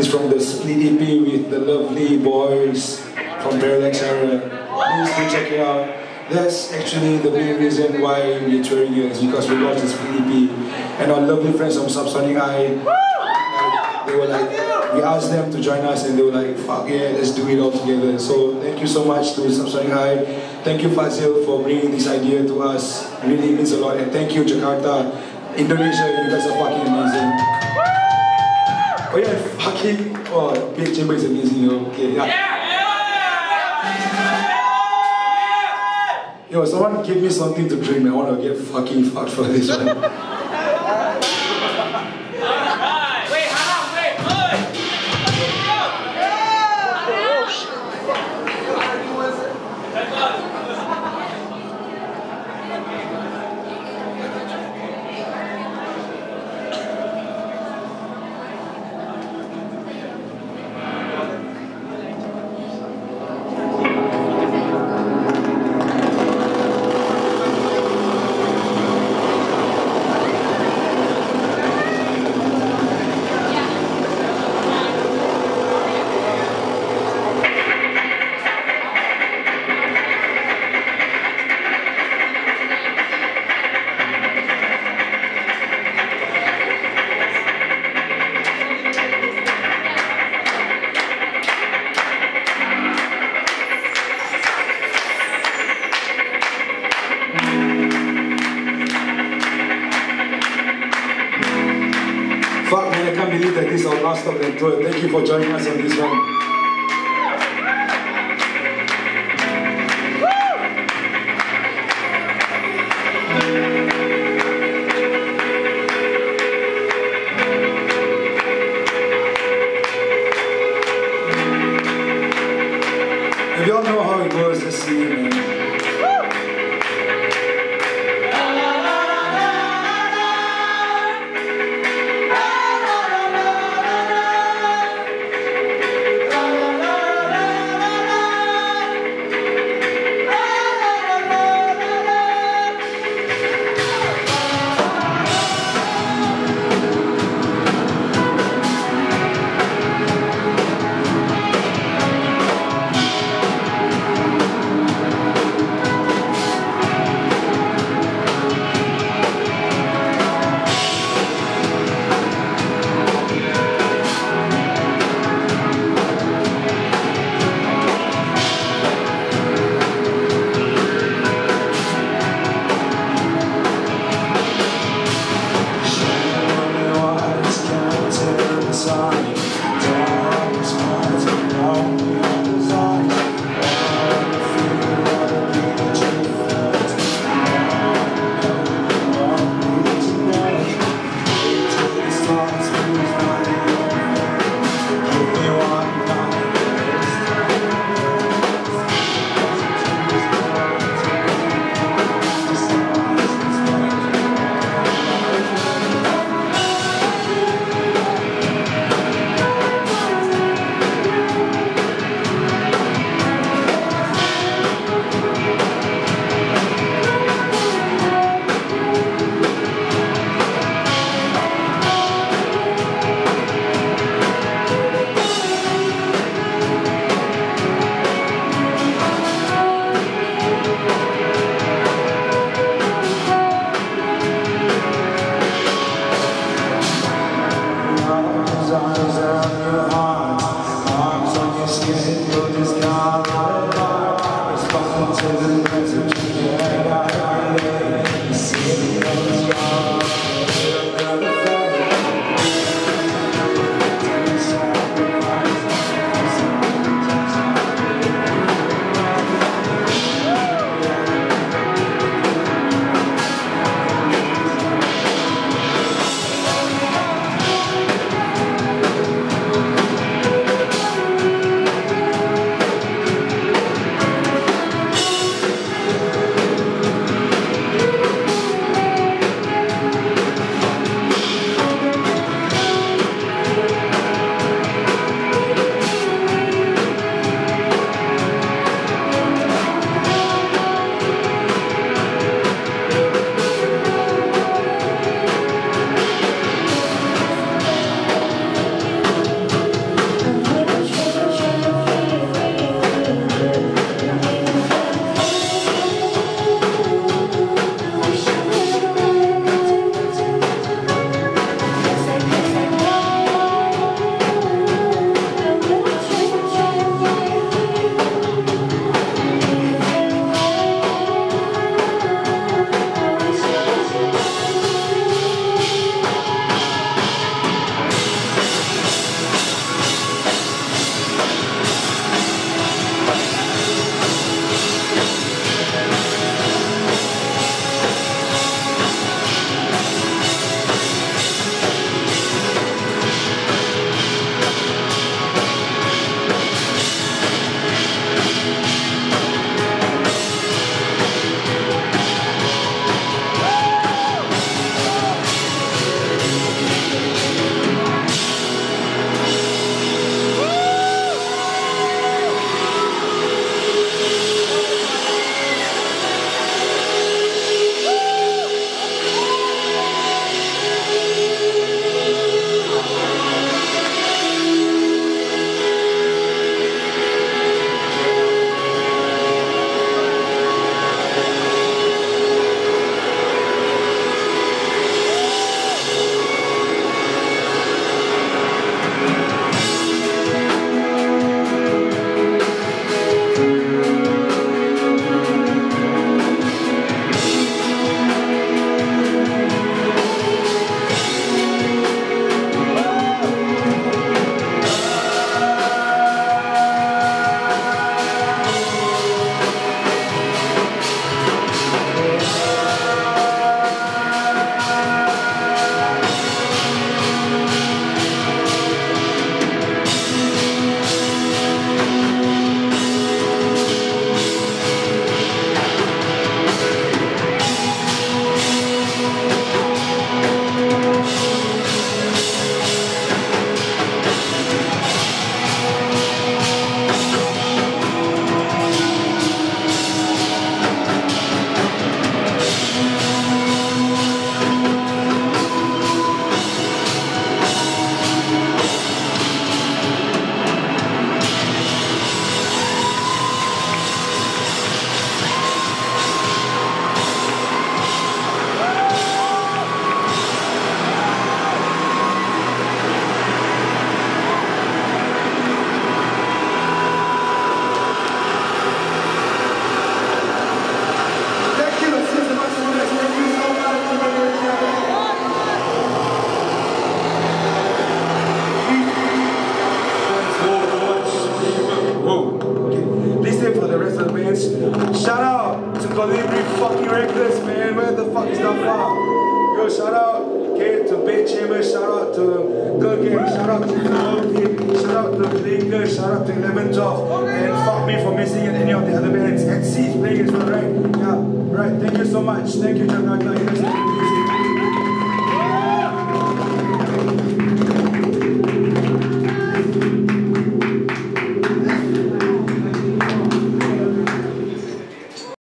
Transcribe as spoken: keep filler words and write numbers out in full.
is from the split E P with the lovely boys from Parallax Error. Please do check it out. That's actually the main reason why we're touring here, is because we launched the split E P. And our lovely friends from Subsonic Eye, like, they were like, we asked them to join us and they were like, fuck yeah, let's do it all together. So thank you so much to Subsonic Eye. Thank you Fazil for bringing this idea to us. It really means a lot. And thank you Jakarta, Indonesia, you guys are fucking amazing. Oh yeah, fucking, oh, Big Chamber is amazing, you know. Okay, yeah. Yo, someone give me something to drink, man. I want to get fucking fucked for this one. Wait, Haro, wait, wait! Fuck man, I can't believe that this is our last stop and tour. Thank you for joining us on this one. If y'all know how it goes, just see it, man. far, it's not far. Yo, shout out, okay, to Bed Chambers, shout out to Grrrl Gang, shout out to Flowr Pit, shout out to Linger, shout out to Eleventwelfth, and fuck me for missing at any of the other bands. A T S E A is playing as well, right? Yeah, right. Thank you so much. Thank you, Jangfut.